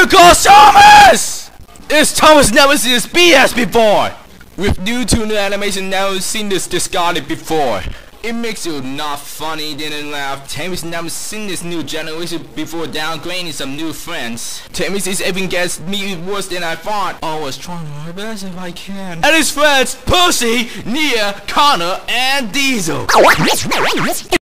because Thomas! It's Thomas never seen this BS before! With new tuna animation never seen this discarded before. It makes you not funny, didn't laugh. Tammy's never seen this new generation before downgrading some new friends. Tammy's is even gets me worse than I thought. I was trying my best if I can. And his friends, Percy, Nia, Connor, and Diesel.